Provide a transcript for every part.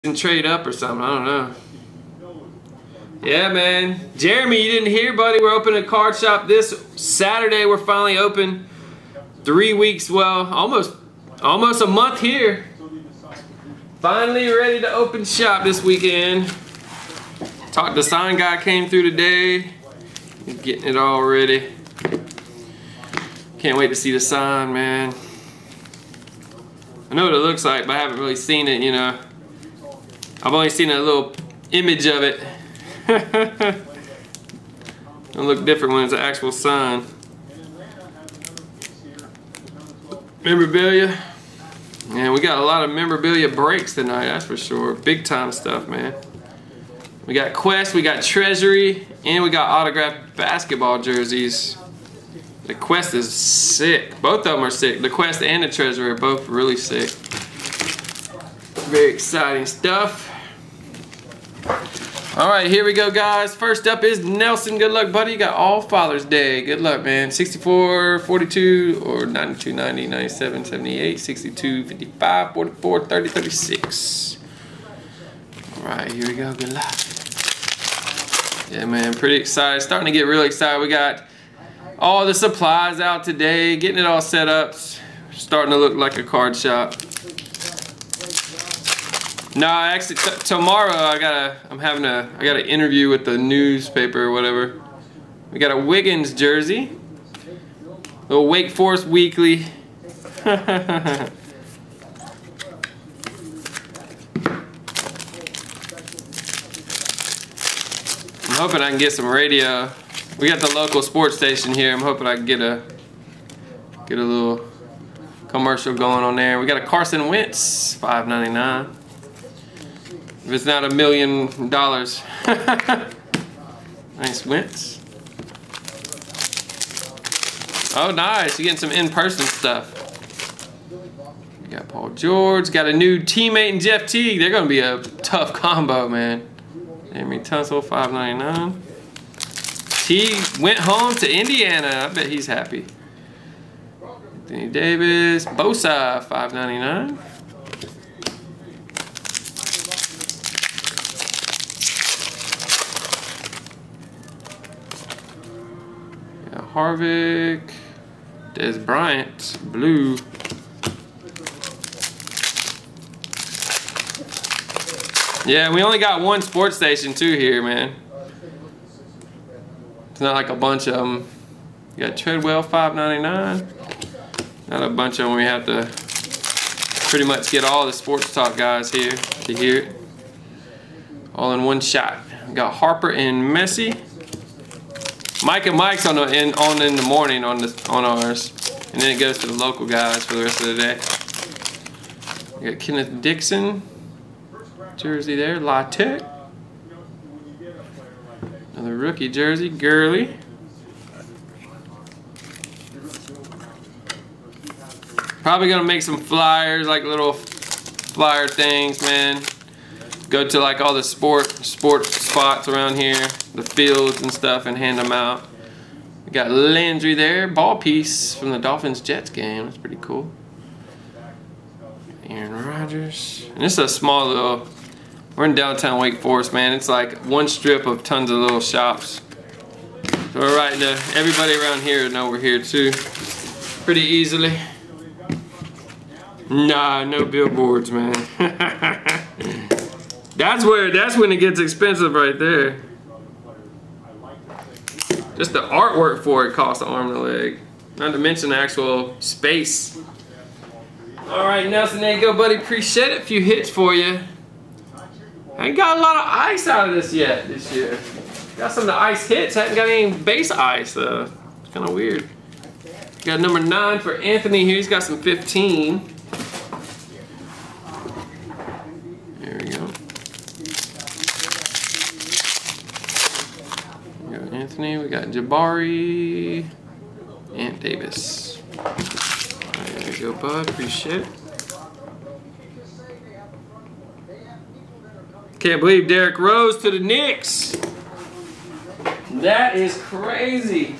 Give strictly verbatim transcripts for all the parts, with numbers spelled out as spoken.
and trade up or something. I don't know. Yeah, man. Jeremy, you didn't hear, buddy. We're opening a card shop this Saturday. We're finally open. Three weeks, well, almost, almost a month here. Finally ready to open shop this weekend. Talked to sign guy, came through today. He's getting it all ready. Can't wait to see the sign, man. I know what it looks like, but I haven't really seen it, you know. I've only seen a little image of it. It'll look different when it's an actual sign. Memorabilia. Yeah, we got a lot of memorabilia breaks tonight, that's for sure. Big time stuff, man. We got Quest, we got Treasury, and we got autographed basketball jerseys. The Quest is sick. Both of them are sick. The Quest and the Treasury are both really sick. Very exciting stuff. Alright, here we go, guys. First up is Nelson. Good luck, buddy. You got all Father's Day. Good luck, man. sixty-four, forty-two, or ninety-two, ninety, ninety-seven, seventy-eight, sixty-two, fifty-five, forty-four, thirty, thirty-six. Alright, here we go. Good luck. Yeah, man. Pretty excited. Starting to get really excited. We got all the supplies out today. Getting it all set up. Starting to look like a card shop. No, actually, t tomorrow I gotta. I'm having a. I got an interview with the newspaper or whatever. We got a Wiggins jersey. Little Wake Forest Weekly. I'm hoping I can get some radio. We got the local sports station here. I'm hoping I can get a get a little commercial going on there. We got a Carson Wentz, five ninety-nine. If it's not a million dollars. Nice Wentz. Oh, nice. You're getting some in-person stuff. We got Paul George. Got a new teammate in Jeff Teague. They're going to be a tough combo, man. Amy Tunsil, five ninety-nine. Teague went home to Indiana. I bet he's happy. Anthony Davis. Bosa, five ninety-nine. Harvick, Des Bryant, blue. Yeah, we only got one sports station too here, man. It's not like a bunch of them. You got Treadwell, five ninety-nine. Not a bunch of them. We have to pretty much get all the sports talk guys here to hear it. All in one shot. We got Harper and Messi. Mike and Mike's on the in on in the morning on the on ours, and then it goes to the local guys for the rest of the day. We got Kenneth Dixon jersey there, La Tech. Another rookie jersey, Gurley. Probably gonna make some flyers, like little flyer things, man. Go to like all the sport sport spots around here, the fields and stuff, and hand them out. We got Landry there, ball piece from the Dolphins Jets game. That's pretty cool. Aaron Rodgers. And this is a small little. We're in downtown Wake Forest, man. It's like one strip of tons of little shops. So we're right to everybody around here know we're here too, pretty easily. Nah, no billboards, man. That's where, that's when it gets expensive right there. Just the artwork for it costs an arm and a leg. Not to mention the actual space. Alright, Nelson, there you go, buddy. Appreciate it. A few hits for you. I ain't got a lot of ice out of this yet this year. Got some of the ice hits. Haven't got any base ice though. It's kind of weird. Got number nine for Anthony here. He's got some fifteen. Anthony, we got Jabari, and Davis. Right, there you go, bud. Appreciate it. Can't believe Derrick Rose to the Knicks. That is crazy.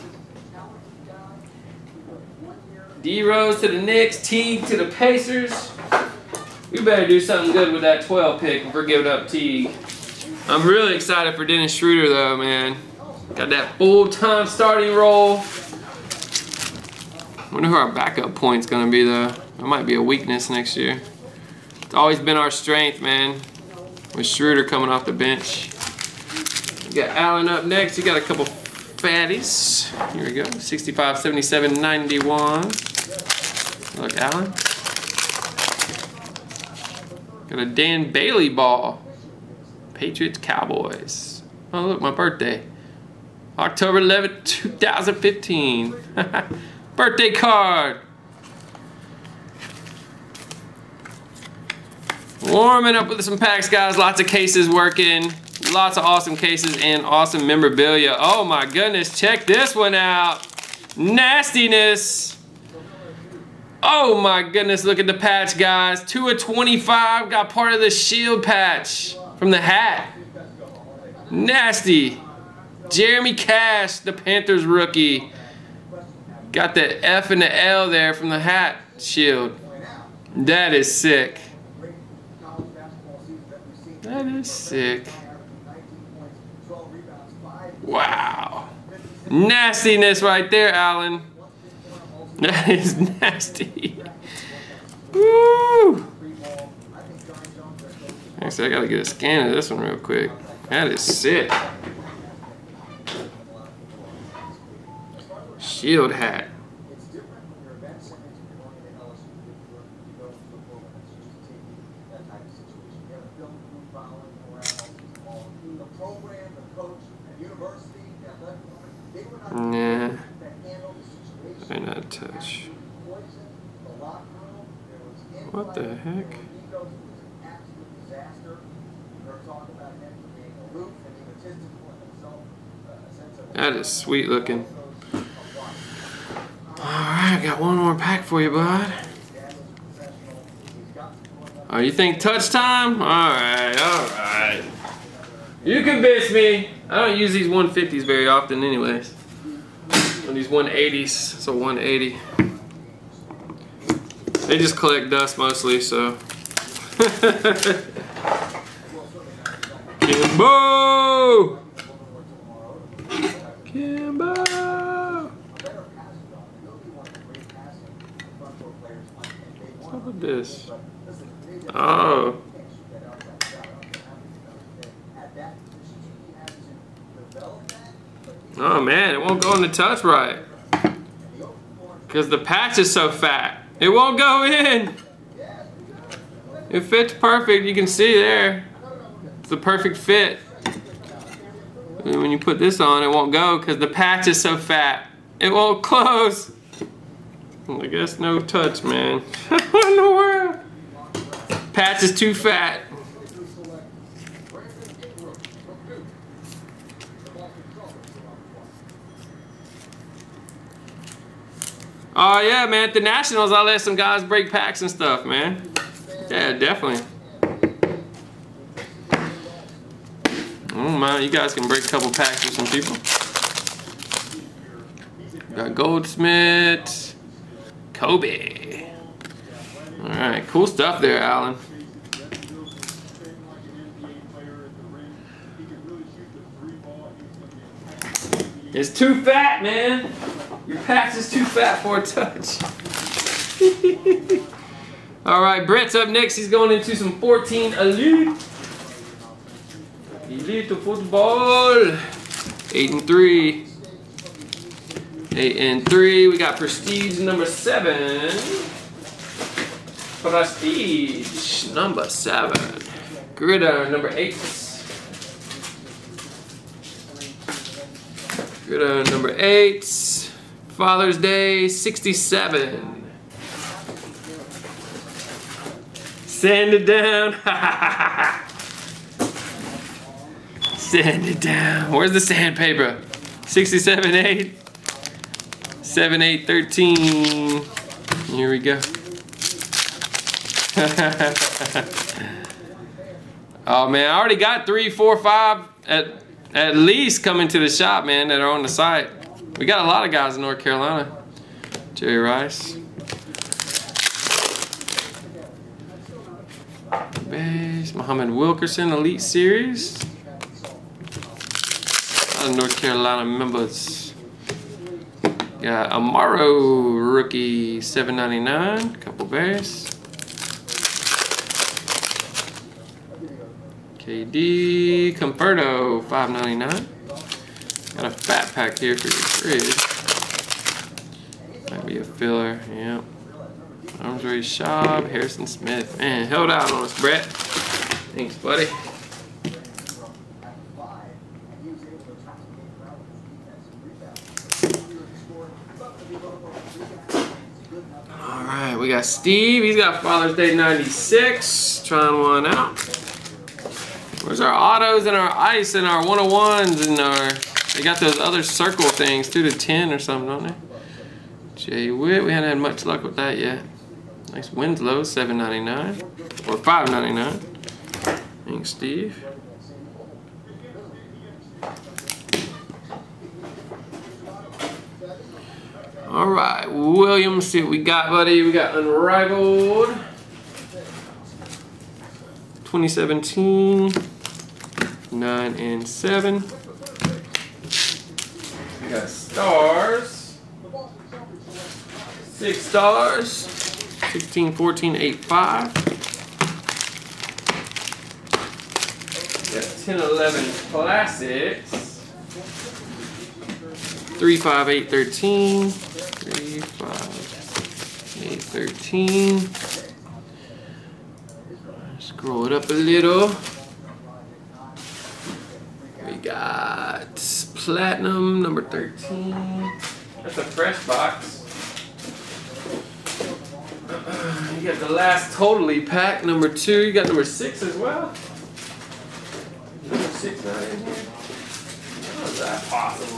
D Rose to the Knicks, Teague to the Pacers. We better do something good with that twelve pick if we're giving up Teague. I'm really excited for Dennis Schroeder though, man. Got that full-time starting role. Wonder who our backup point's gonna be though. That might be a weakness next year. It's always been our strength, man. With Schroeder coming off the bench. We got Allen up next. You got a couple fatties. Here we go. sixty-five, seventy-seven, ninety-one. Look, Allen. Got a Dan Bailey ball. Patriots, Cowboys. Oh, look, my birthday. October eleventh, two thousand fifteen. Birthday card. Warming up with some packs, guys. Lots of cases working. Lots of awesome cases and awesome memorabilia. Oh my goodness, check this one out. Nastiness. Oh my goodness, look at the patch, guys. two of twenty-five, got part of the shield patch from the hat. Nasty. Jeremy Cash, the Panthers rookie. Got the F and the L there from the hat shield. That is sick. That is sick. Wow. Nastiness right there, Allen. That is nasty. Woo! Actually, I gotta get a scan of this one real quick. That is sick. Shield hat. Nah. May not touch. What the heck? That is sweet looking. Alright, I got one more pack for you, bud. Oh, you think touch time? Alright, alright. You convinced me. I don't use these one fifties very often anyways. And these one eighties, so one eighty. They just collect dust mostly, so. Kimbo! Kimbo! What's up with this? Oh. Oh man, it won't go in the touch right. Because the patch is so fat. It won't go in. It fits perfect, you can see there. It's the perfect fit. And when you put this on, it won't go because the patch is so fat. It won't close. I guess no touch, man. What in the world? Patch is too fat. Oh yeah, man, at the Nationals I let some guys break packs and stuff, man. Yeah, definitely. Oh man, you guys can break a couple packs with some people. Got Goldsmith, Kobe. Alright, cool stuff there, Allen. It's too fat, man. Your patch is too fat for a touch. Alright, Brett's up next. He's going into some fourteen Elite. Elite football. Eight and three. Eight and three. We got Prestige number seven. Prestige number seven. Gridiron number eight. Gridiron number eight. Father's Day sixty-seven. Sand it down. Sand it down. Where's the sandpaper? sixty-seven eight. seven eight thirteen. Here we go. Oh man, I already got three, four, five at at least coming to the shop, man, that are on the site. We got a lot of guys in North Carolina. Jerry Rice. base. Muhammad Wilkerson Elite Series. A lot of North Carolina members. Got Amaro rookie seven ninety-nine. Couple base. K D Conforto five ninety-nine. Got a fat pack here for your fridge. Might be a filler, yeah. Arms Ray Schaub, Harrison Smith. Man, held out on us, Brett. Thanks, buddy. Alright, we got Steve. He's got Father's Day ninety-six. Trying one out. Where's our autos and our ice and our one oh ones and our... They got those other circle things, two to ten or something, don't they? Jay Witt, we haven't had much luck with that yet. Nice Winslow, seven ninety-nine. Or five ninety-nine. Thanks, Steve. Alright, Williams, see what we got, buddy. We got Unrivaled. twenty seventeen. nine and seven. We got Stars. Six Stars. sixteen, fourteen, eight, five. We got ten, eleven Classics. three, five, eight, thirteen. three, five, eight, thirteen. Scroll it up a little. We got Platinum number thirteen. That's a fresh box. Uh, you got the last Totally pack number two. You got number six as well. Number six not in here. How is that possible?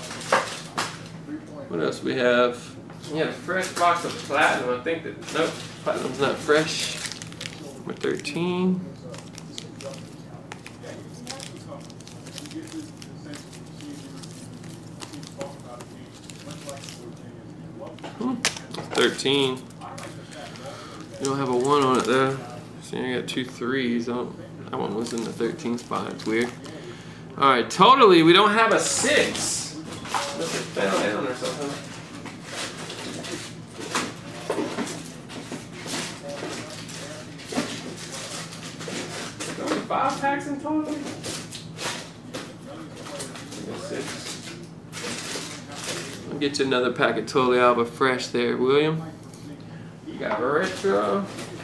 What else we have? We have a fresh box of Platinum. I think that nope, Platinum's not fresh. Number thirteen. Hmm, thirteen. You don't have a one on it though. See, I got two threes. I don't, that one was in the thirteen spot. It's weird. All right, Totally. We don't have a six. Unless it fell down or something. Five packs in total? Six. I'll get you another pack of Totally Alba Fresh there, William. You got Retro.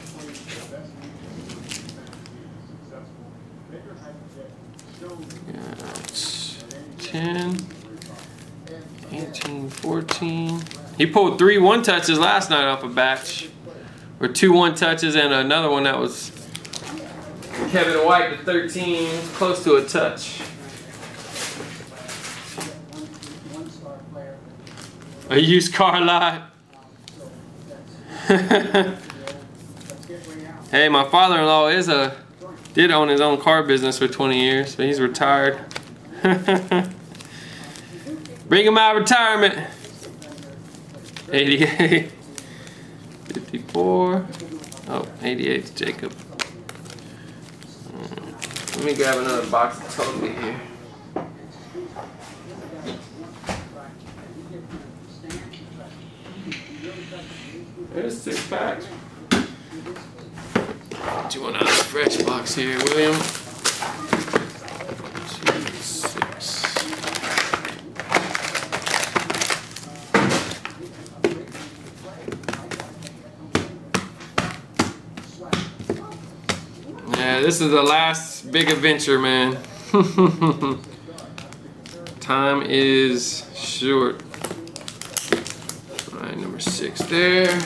Got ten, eighteen, fourteen. He pulled three one touches last night off a batch. Or two one touches and another one that was Kevin White to thirteen, close to a touch. A used car lot. Hey, my father-in-law is a did own his own car business for twenty years, but he's retired. Bring him out of retirement. eighty-eight, fifty-four. Oh, eighty-eight's Jacob. Let me grab another box of Totally here. There's six packs. Do you want another fresh box here, William? Two, six. Yeah, this is the last big adventure, man. Time is short. All right, number six there.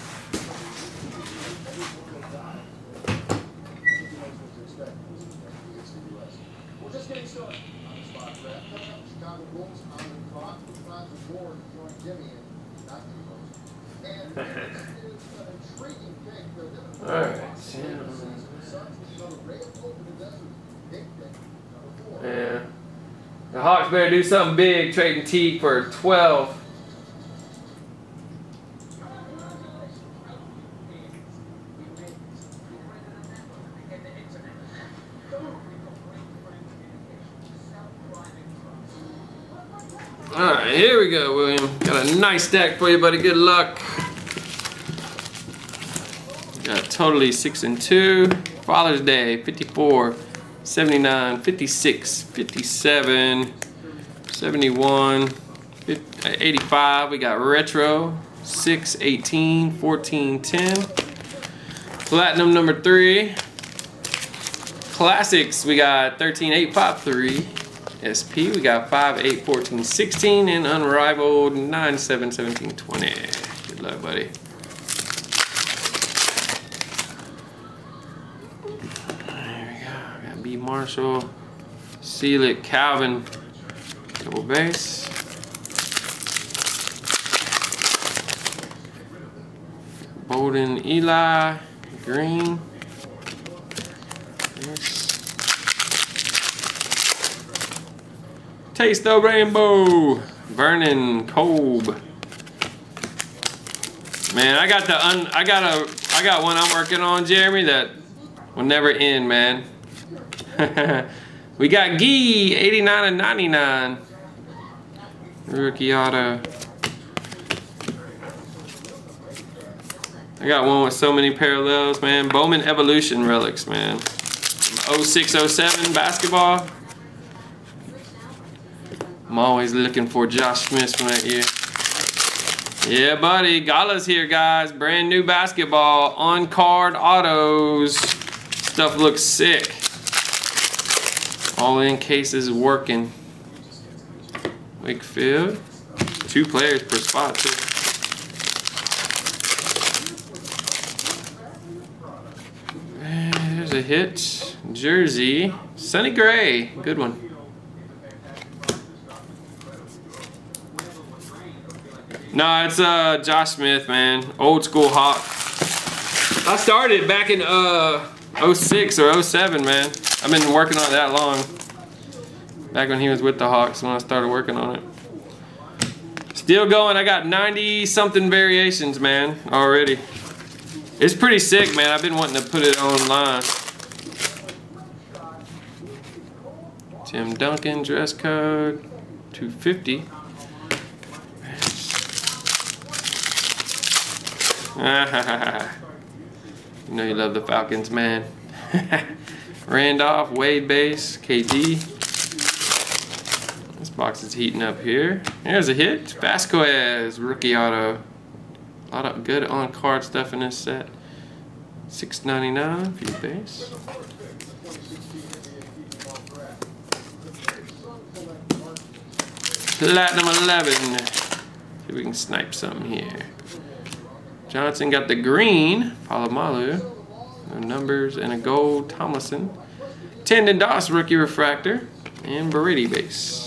All right. Yeah. The Hawks better do something big, trading T for twelve. Alright, here we go, William. Got a nice stack for you, buddy. Good luck. Got totally six and two. Father's Day, fifty-four, seventy-nine, fifty-six, fifty-seven, seventy-one, eighty-five. We got retro, six, eighteen, fourteen, ten. Platinum number three. Classics, we got thirteen, eight, five, three. S P, we got five, eight, fourteen, sixteen. And Unrivaled, nine, seven, seventeen, twenty. Good luck, buddy. B. Marshall, Seal It, Calvin, double base. Bolden, Eli, green. Yes. Taste the Rainbow, Vernon, Kolb. Man, I got the un, I got a, I got one I'm working on, Jeremy, that will never end, man. We got Gee, eighty-nine and ninety-nine. Rookie auto. I got one with so many parallels, man. Bowman Evolution relics, man. oh six oh seven basketball. I'm always looking for Josh Smith from that year. Yeah, buddy. Gala's here, guys. Brand new basketball. On card autos. Stuff looks sick. All in cases working. Wakefield. Two players per spot, too. And there's a hit. Jersey. Sonny Gray. Good one. No, it's uh, Josh Smith, man. Old school Hawk. I started back in uh, oh six or oh seven, man. I've been working on it that long. Back when he was with the Hawks, when I started working on it. Still going. I got ninety something variations, man, already. It's pretty sick, man. I've been wanting to put it online. Tim Duncan, dress code, two fifty. You know you love the Falcons, man. Randolph, Wade base, K D. This box is heating up here. There's a hit. Vasquez, rookie auto. A lot of good on-card stuff in this set. six ninety-nine for your base. Platinum eleven. See if we can snipe something here. Johnson got the green. Palomalu. No numbers and a gold. Tomlinson. Tandon Doss rookie refractor. And Baridi base.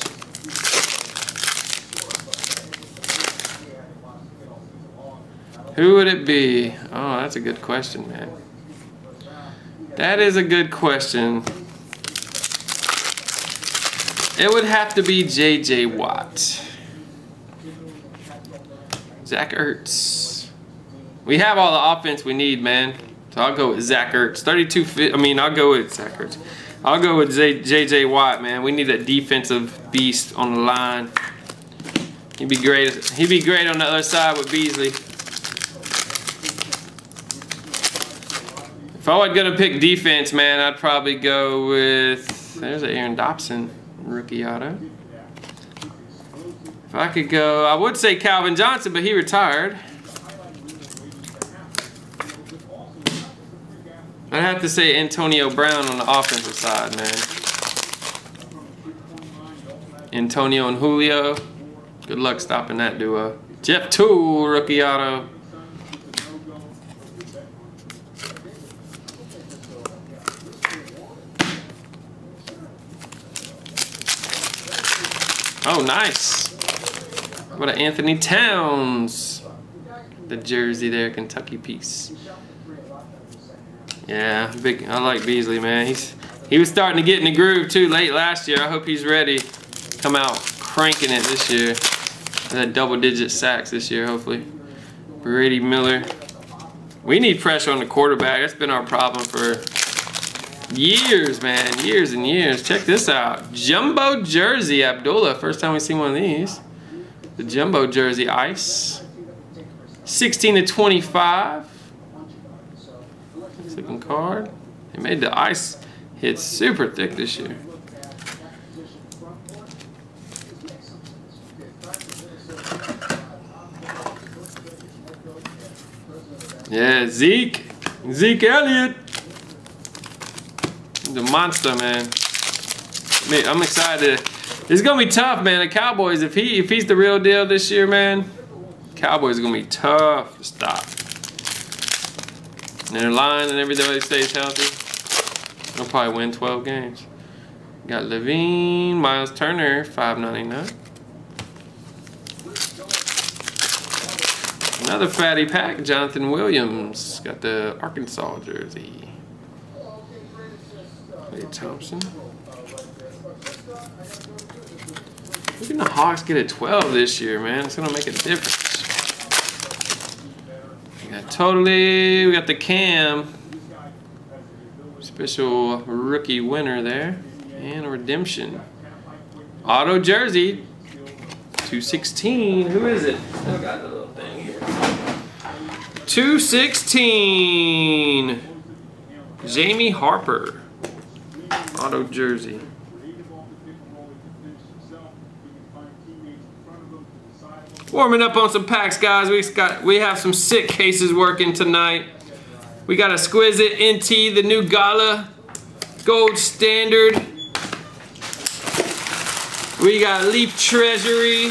Who would it be? Oh, that's a good question, man. That is a good question. It would have to be J J Watt. Zach Ertz. We have all the offense we need, man. So I'll go with Zach Ertz. thirty-two fit. I mean, I'll go with Zach Ertz. I'll go with J J Watt, man. We need a defensive beast on the line. He'd be great. He'd be great on the other side with Beasley. If I was gonna pick defense, man, I'd probably go with. There's an Aaron Dobson rookie auto. If I could go, I would say Calvin Johnson, but he retired. I'd have to say Antonio Brown on the offensive side, man. Antonio and Julio. Good luck stopping that duo. Jeff Toole, rookie auto. Oh, nice. What an Anthony Towns. The jersey there, Kentucky piece. Yeah, big. I like Beasley, man. He's he was starting to get in the groove too late last year. I hope he's ready. Come out cranking it this year. That double-digit sacks this year, hopefully. Brady Miller. We need pressure on the quarterback. That's been our problem for years, man. Years and years. Check this out. Jumbo jersey, Abdullah. First time we've seen one of these. The jumbo jersey ice. sixteen to twenty-five. Second card. They made the ice hit super thick this year. Yeah, Zeke. Zeke Elliott. The monster, man. I'm excited. It's gonna be tough, man. The Cowboys, if he if he's the real deal this year, man, Cowboys are gonna be tough to stop. And their line and everybody stays healthy, they'll probably win twelve games. Got Levine, Miles Turner, five ninety-nine. Another fatty pack, Jonathan Williams. Got the Arkansas jersey. Clay Thompson. Look at the Hawks get a twelve this year, man. It's gonna make a difference. We got totally, we got the Cam. Special rookie winner there. And a redemption. Auto jersey. two sixteen. Who is it? Still got the little thing here. two sixteen. Jamie Harper. Auto jersey. Warming up on some packs, guys. We got we have some sick cases working tonight. We got Exquisite N T, the new Gala Gold Standard. We got Leaf Treasury.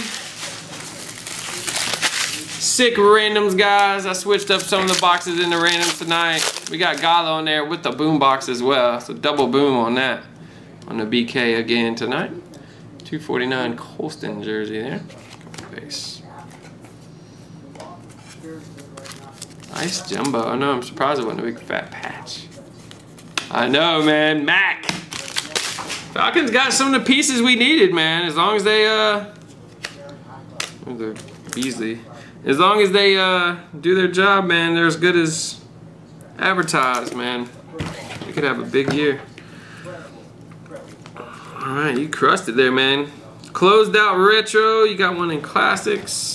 Sick randoms, guys. I switched up some of the boxes in the randoms tonight. We got Gala on there with the boom box as well. So double boom on that. On the B K again tonight. two forty-nine Colston jersey there. Base. Nice jumbo. I know, I'm surprised it wasn't a big fat patch. I know, man. Mac. Falcons got some of the pieces we needed, man. As long as they, uh... the Beasley. As long as they, uh, do their job, man, they're as good as advertised, man. We could have a big year. Alright, you crushed it there, man. Closed out retro. You got one in classics.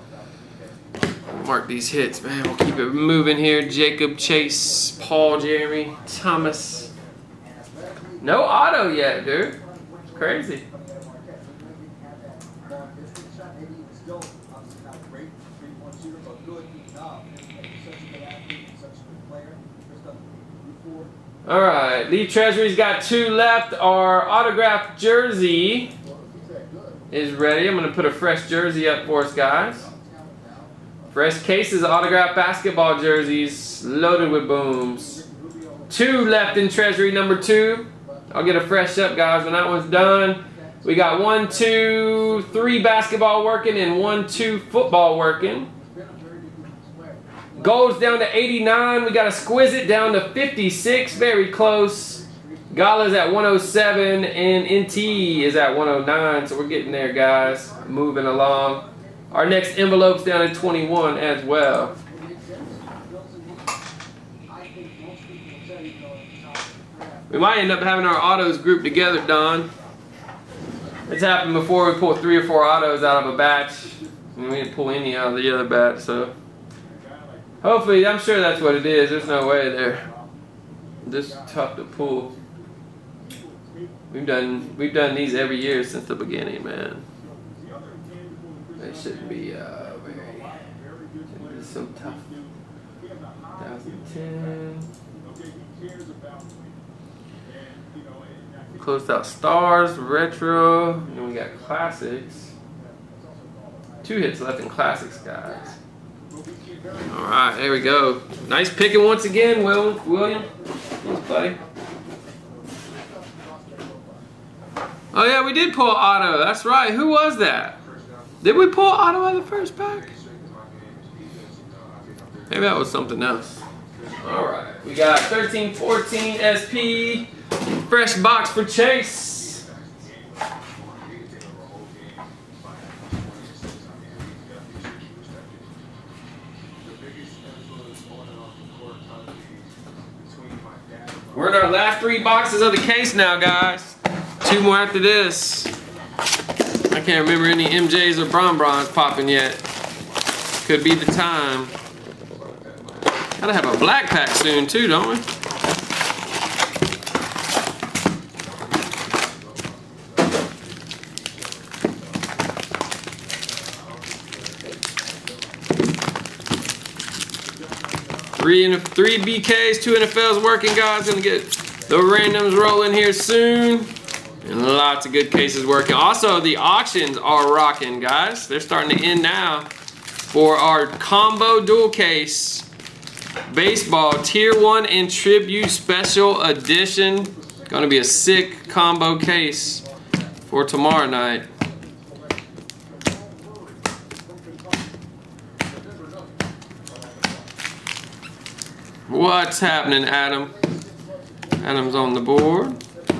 Mark these hits, man. We'll keep it moving here. Jacob Chase, Paul Jeremy, Thomas. No auto yet, dude. It's crazy. All right, Lee Treasury's got two left. Our autographed jersey is ready. I'm gonna put a fresh jersey up for us, guys. Fresh cases of autographed basketball jerseys loaded with booms. Two left in Treasury number two. I'll get a fresh up, guys, when that one's done. We got one, two, three basketball working and one, two football working. Gold's down to eighty-nine. We got Exquisite down to fifty-six. Very close. Gala's at one oh seven and N T is at one oh nine. So we're getting there, guys. Moving along. Our next envelope's down at twenty-one as well. We might end up having our autos grouped together, Don. It's happened before. We pulled three or four autos out of a batch. And we didn't pull any out of the other batch, so. Hopefully, I'm sure that's what it is. There's no way they're this tough to pull. We've done we've done these every year since the beginning, man. They shouldn't be uh, very. Shouldn't be so tough. twenty ten. Closed out stars, retro, and then we got classics. Two hits left in classics, guys. All right, there we go. Nice picking once again, Will, William. Thanks, buddy. Oh yeah, we did pull auto. That's right. Who was that? Did we pull auto out of the first pack? Maybe that was something else. All right, we got thirteen fourteen S P. Fresh box for Chase. We're in our last three boxes of the case now, guys. Two more after this. I can't remember any M Js or Bron Brons popping yet. Could be the time. Gotta have a black pack soon too, don't we? Three and three B Ks, two N F Ls working, guys. Gonna get the randoms rolling here soon. And lots of good cases working. Also, the auctions are rocking, guys. They're starting to end now for our combo dual case baseball tier one and tribute special edition. Gonna be a sick combo case for tomorrow night. What's happening, Adam? Adam's on the board.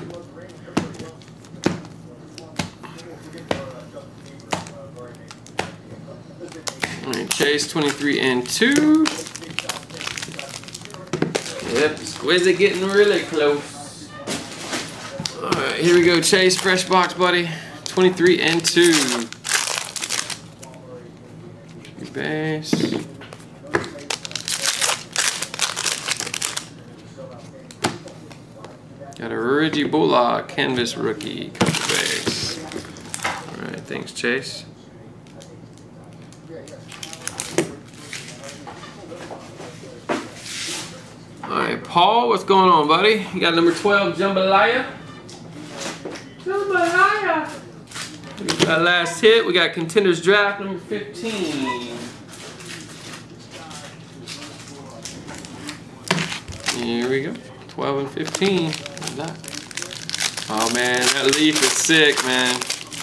All right, Chase twenty-three and two. Yep, Squizzy getting really close. All right, here we go, Chase, fresh box, buddy. twenty-three and two. Base. Got a Reggie Bullock canvas rookie couple base. All right, thanks, Chase. All right, Paul, what's going on, buddy? You got number twelve, Jambalaya. Jambalaya. That last hit, we got Contenders Draft number fifteen. Here we go, twelve and fifteen. Oh man, that leaf is sick, man.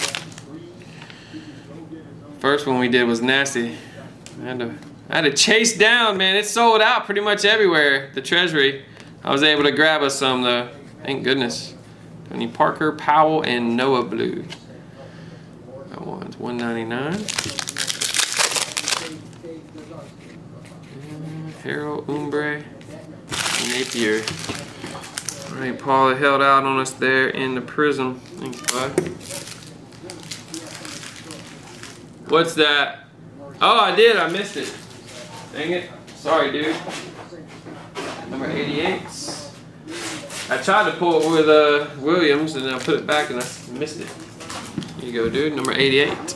First one we did was nasty. I had to, I had to chase down, man. It sold out pretty much everywhere, the Treasury. I was able to grab us some though. Thank goodness. Tony Parker, Powell, and Noah Blue. That one's one ninety-nine. Harold, Umbre, Napier. Alright, Paul held out on us there in the prism. Thanks, bud. What's that? Oh, I did. I missed it. Dang it. Sorry, dude. Number eighty-eight. I tried to pull it with uh, Williams, and then I put it back, and I missed it. Here you go, dude. Number eighty-eight.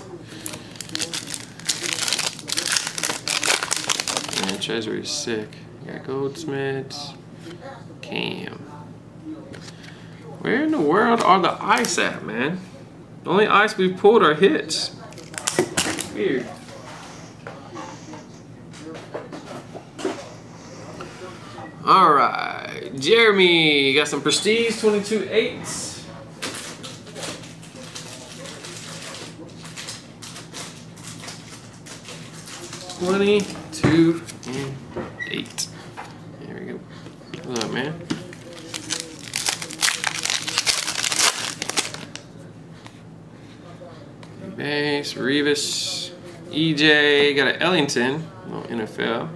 Man, Treasury's sick. You got Goldsmiths. Cam. Where in the world are the ice at, man? The only ice we've pulled are hits. Weird. Alright. Jeremy, got some Prestige twenty-two eights. twenty-two and eight. There we go. What's up, man? Base, Revis, E J, got an Ellington, no N F L.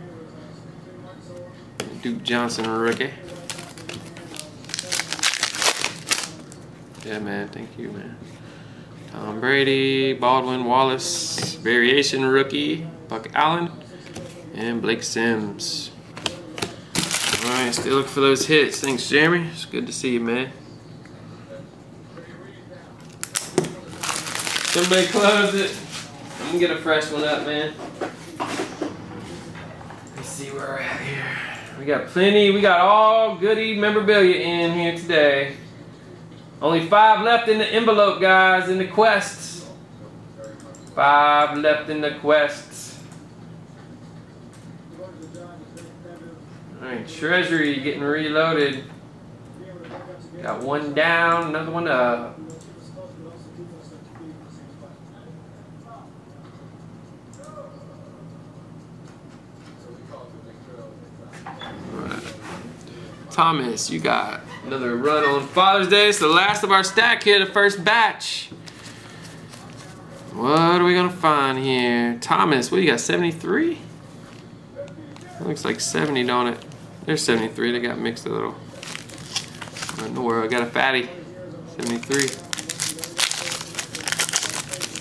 Duke Johnson rookie. Yeah, man, thank you, man. Tom Brady, Baldwin Wallace, variation rookie, Buck Allen, and Blake Sims. All right, still looking for those hits. Thanks, Jeremy. It's good to see you, man. Somebody close it. I'm gonna get a fresh one up, man. Let's see where we're at here. We got plenty. We got all goodie memorabilia in here today. Only five left in the envelope, guys, in the quests. Five left in the quests. All right, Treasury getting reloaded. Got one down, another one up. Thomas, you got another run on Father's Day. It's the last of our stack here, the first batch. What are we gonna find here? Thomas, what do you got, seventy-three? That looks like seventy, don't it? There's seventy-three, they got mixed a little. I don't know where I got a fatty. seventy-three.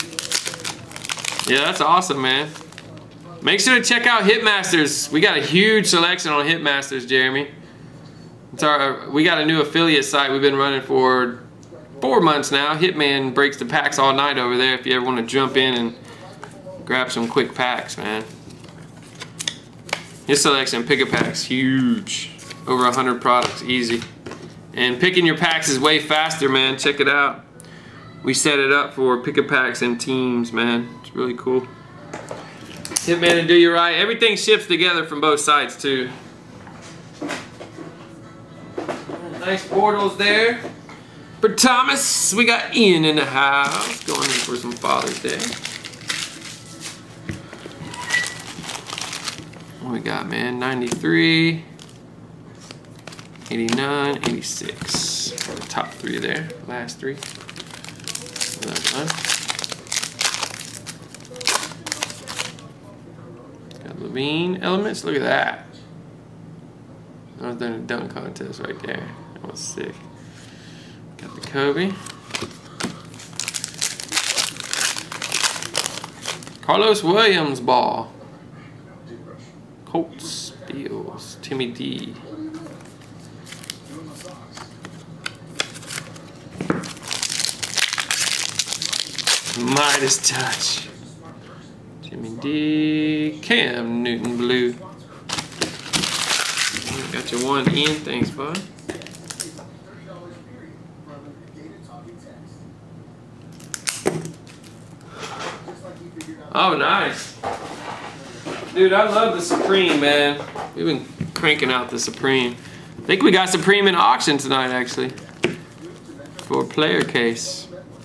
Yeah, that's awesome, man. Make sure to check out Hitmasters. We got a huge selection on Hitmasters, Jeremy. It's our, we got a new affiliate site we've been running for four months now. Hitman breaks the packs all night over there if you ever want to jump in and grab some quick packs, man. His selection, pick-a-packs, huge. Over a hundred products, easy. And picking your packs is way faster, man. Check it out. We set it up for pick-a-packs and teams, man. It's really cool. Hitman and Do You Right. Everything ships together from both sides, too. Nice Bortles there. For Thomas, we got Ian in the house. Going in for some Father's Day. What we got, man? ninety-three, eighty-nine, eighty-six. The top three there. Last three. Got Levine Elements. Look at that. I was doing a dunk contest right there. That was sick. Got the Kobe. Carlos Williams ball. Colts, Bills, Timmy D. Midas Touch. Jimmy D. Cam Newton Blue. Got your one, Ian. Thanks, bud. Oh, nice. Dude, I love the Supreme, man. We've been cranking out the Supreme. I think we got Supreme in auction tonight, actually. For a player case.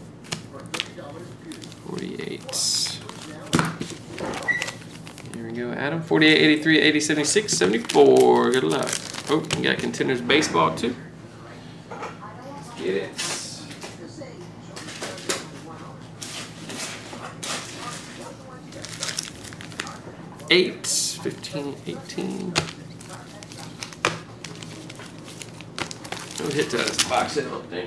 forty-eight. Here we go, Adam. forty-eight, eighty-three, eighty, seventy-six, seventy-four. Good luck. Oh, we got Contenders Baseball, too. Let's get it. eight, fifteen, eighteen. No hit to this box, I don't think.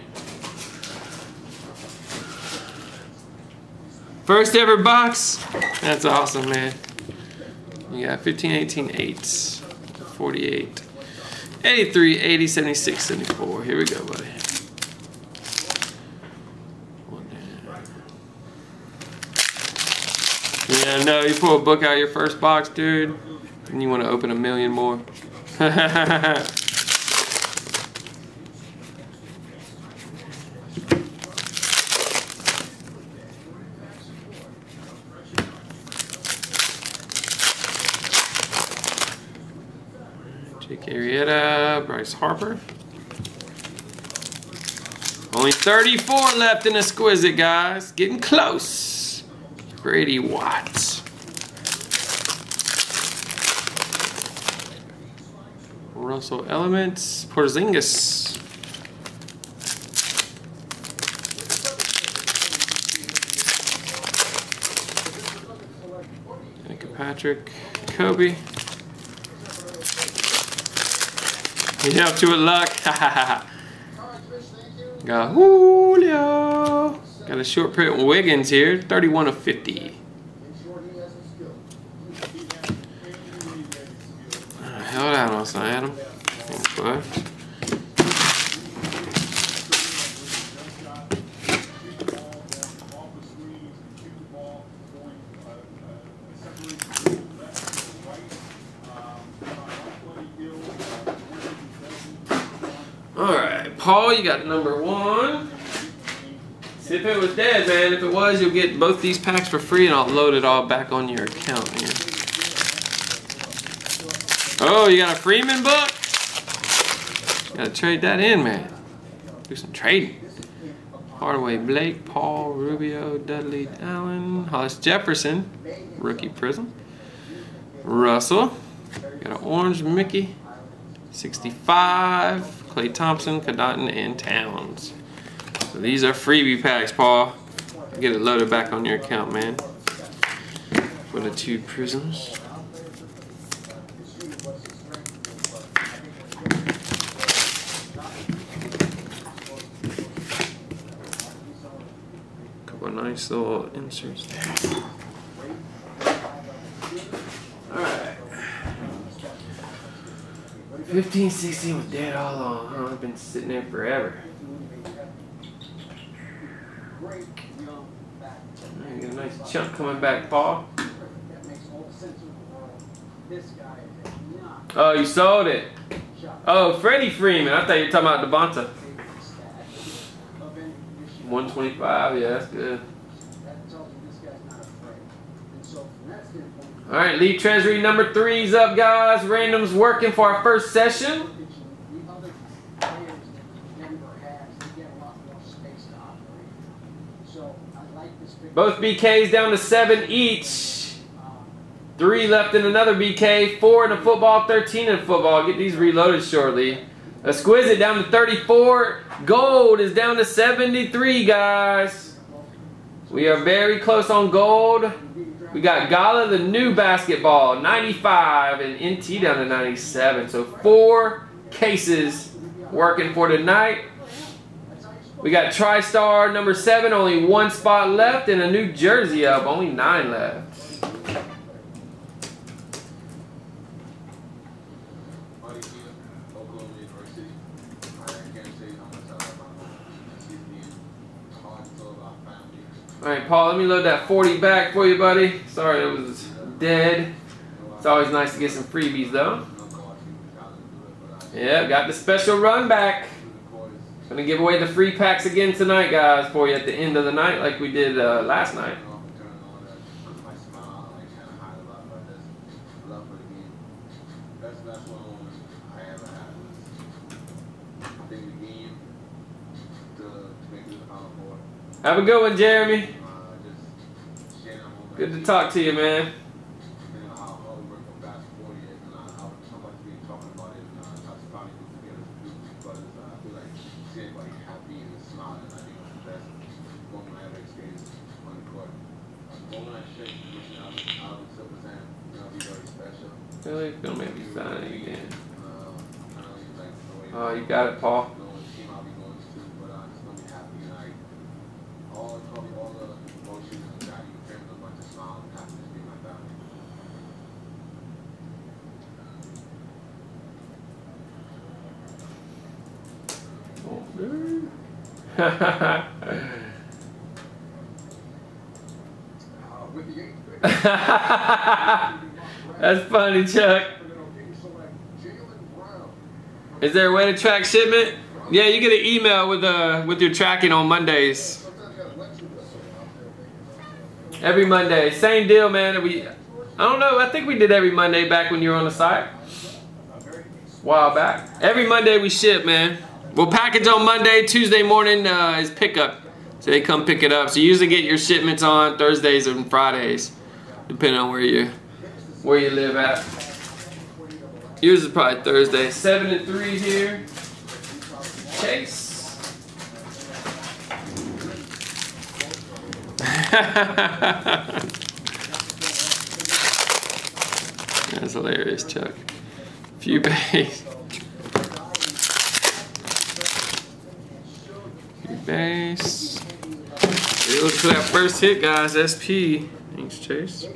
First ever box. That's awesome, man. You got fifteen, eighteen, eight, forty-eight, eighty-three, eighty, seventy-six, seventy-four. Here we go, buddy. Yeah, no, you pull a book out of your first box, dude, and you want to open a million more. Jake Arrieta, Bryce Harper. Only thirty-four left in Exquisite, guys. Getting close. Brady Watts. Russell Elements. Porzingis. Danica Patrick. Kobe. You up to it, luck? Got Julio. Got a short print Wiggins here, thirty-one of fifty. Uh, held out on some Adam. Thanks, bud. All right, Paul, you got number one. See if it was dead, man. If it was, you'll get both these packs for free, and I'll load it all back on your account here. Oh, you got a Freeman book? Gotta trade that in, man. Do some trading. Hardaway Blake, Paul, Rubio, Dudley Allen, Hollis Jefferson, rookie prism. Russell. Got an orange Mickey. sixty-five. Klay Thompson, Connaughton, and Towns. So these are freebie packs, Paul. Get it loaded back on your account, man. For the two prisms. Couple of nice little inserts there. fifteen, sixteen was dead all along. Huh? I've been sitting there forever. You get a nice chunk coming back, Paul. Oh, you sold it. Oh, Freddie Freeman. I thought you were talking about Devonta. one twenty-five. Yeah, that's good. All right, Leaf Treasury number three's up, guys. Random's working for our first session. Both B Ks down to seven each. Three left in another B K. Four in a football, thirteen in football. Get these reloaded shortly. Exquisite down to thirty-four. Gold is down to seventy-three, guys. We are very close on gold. We got Gala, the new basketball, ninety-five, and N T down to ninety-seven. So four cases working for tonight. We got TriStar number seven, only one spot left, and a new jersey up, only nine left. All right, Paul, let me load that forty back for you, buddy. Sorry it was dead. It's always nice to get some freebies, though. Yeah, got the special run back. Gonna give away the free packs again tonight, guys, for you at the end of the night like we did uh, last night. Have a good one, Jeremy. Good to talk to you, man. Really? It's gonna make me sign it again. Oh, you got it, Paul. That's funny, Chuck. Is there a way to track shipment? Yeah, you get an email with uh with your tracking on Mondays. Every Monday, same deal, man. We, I don't know. I think we did every Monday back when you were on the site. A while back. Every Monday we ship, man. We'll package on Monday. Tuesday morning uh, is pickup, so they come pick it up. So you usually get your shipments on Thursdays and Fridays, depending on where you where you live at. Yours is probably Thursday. Seven and three here. Chase. That's hilarious, Chuck. Few base. Few base. Hey, look for that first hit, guys. S P. Thanks, Chase.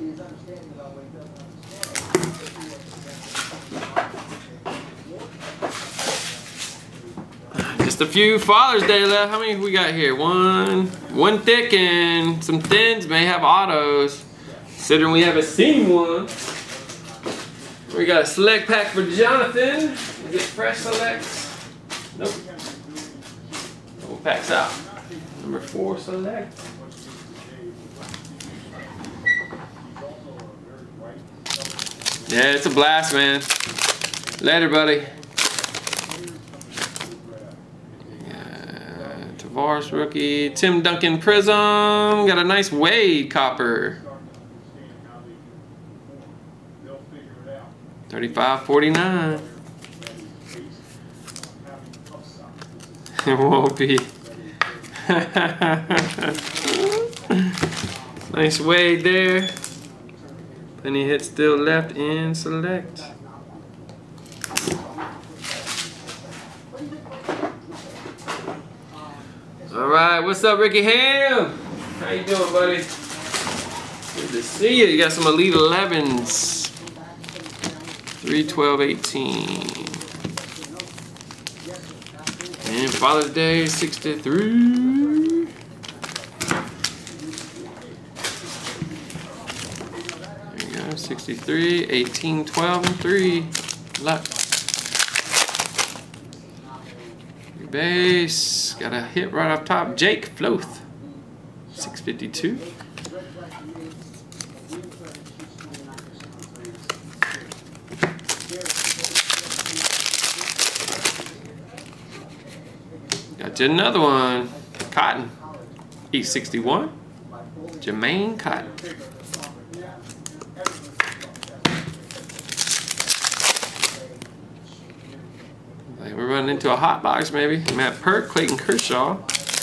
Just a few Father's Day left. How many we got here? One, one thick and some thins may have autos. Considering we haven't seen one. We got a select pack for Jonathan. We get fresh selects. Nope. Couple packs out. Number four select. Yeah, it's a blast, man. Later, buddy. Yeah, Tavares rookie. Tim Duncan Prism. Got a nice Wade copper. thirty-five forty-nine. It won't be. Nice Wade there. Plenty hits still left in select. All right, what's up, Ricky Ham? How you doing, buddy? Good to see you. You got some Elite elevens. three twelve eighteen. And Father's Day, sixty-three. There you go, sixty-three, eighteen, twelve, and three. Luck. Base. Got a hit right off top. Jake Floth. six fifty-two. Got you another one. Cotton. eight sixty-one. Jermaine Cotton. We're running into a hot box maybe. Matt Perk, Clayton Kershaw.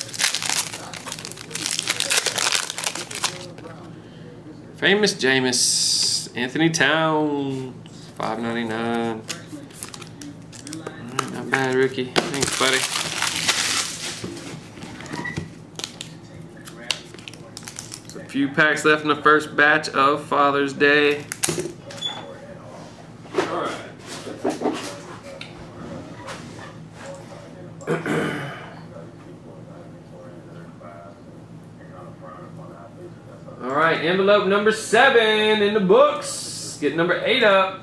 Famous Jameis, Anthony Towns, five ninety-nine. Right, not bad, Ricky. Thanks, buddy. There's a few packs left in the first batch of Father's Day. All right. All right, envelope number seven in the books. Get number eight up.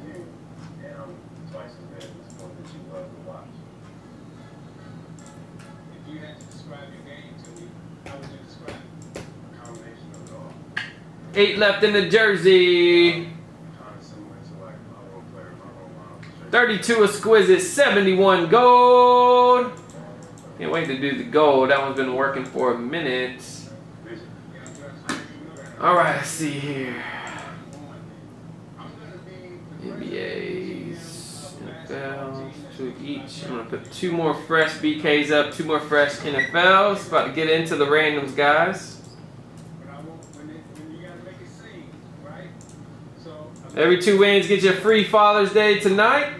Eight left in the jersey. thirty-two exquisite, seventy-one gold. Can't wait to do the gold. That one's been working for a minute. All right, let's see here. N B As, N F Ls, two each. I'm gonna put two more fresh B Ks up, two more fresh N F Ls. About to get into the randoms, guys. Every two wins get you a free Father's Day tonight.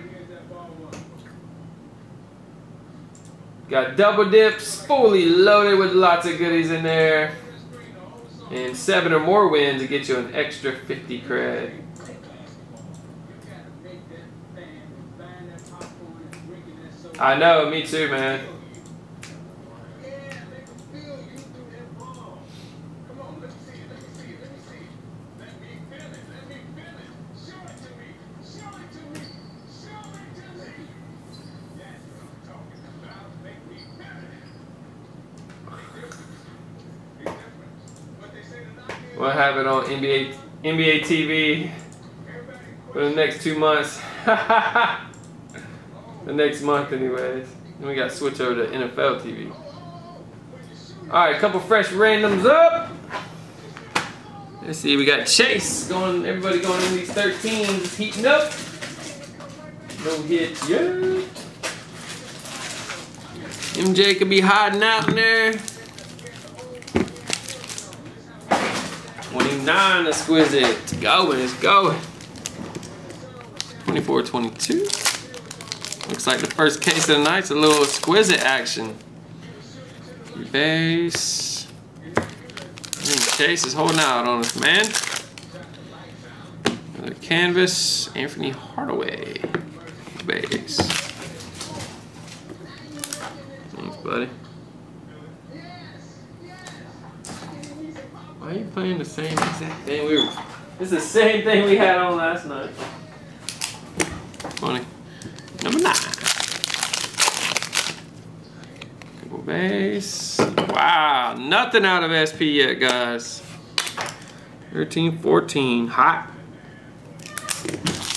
Got double dips, fully loaded with lots of goodies in there. And seven or more wins to get you an extra fifty cred. I know, me too, man. We'll have it on N B A N B A T V for the next two months. The next month, anyways. Then we got to switch over to N F L T V. All right, a couple fresh randoms up. Let's see, we got Chase going. Everybody going in these thirteens, heating up. No hit yet. M J could be hiding out in there. twenty-nine exquisite. Going, it's going. twenty-four twenty-two. Looks like the first case of the night's a little exquisite action. Base. I think Chase is holding out on us, man. Another canvas. Anthony Hardaway. Base. Thanks, buddy. Why are you playing the same exact thing we were? This is the same thing we had on last night. Funny. Number nine. Couple base. Wow, nothing out of S P yet, guys. thirteen fourteen, hot.